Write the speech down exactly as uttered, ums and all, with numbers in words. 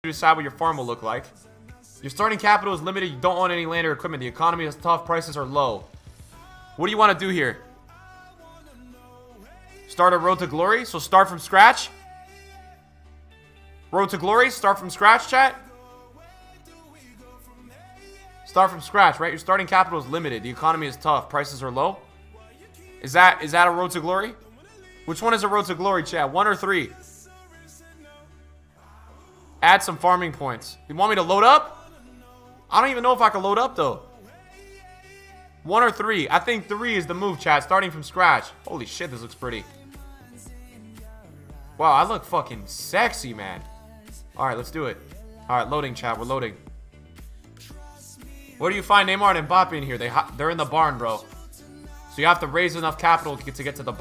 decide what your farm will look like. Your starting capital is limited. You don't own any land or equipment. The economy is tough. Prices are low. What do you want to do here? Start a road to glory? So start from scratch? Road to glory? Start from scratch, chat? Start from scratch, right? Your starting capital is limited. The economy is tough. Prices are low. Is that is that a road to glory? Which one is a road to glory, chat? One or three? Add some farming points. You want me to load up? I don't even know if I can load up, though. One or three? I think three is the move, chat. Starting from scratch. Holy shit, this looks pretty. Wow, I look fucking sexy, man. Alright, let's do it. Alright, loading, chat. We're loading. Where do you find Neymar and Mbappe in here? They, they're in the barn, bro. So you have to raise enough capital to get to, get to the